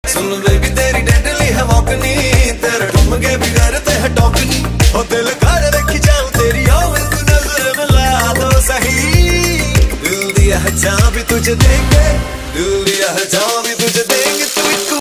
सुन baby तेरी deadly है वॉकनी, तेरे ठुमके भी करते हैं टॉकनी। ओ दिल कर रखी जाऊं तेरी आवाज़ नजर मिला दो सही। दिल दिया है जहाँ भी तुझे देखे, दिल दिया है जहाँ भी तुझे देखे।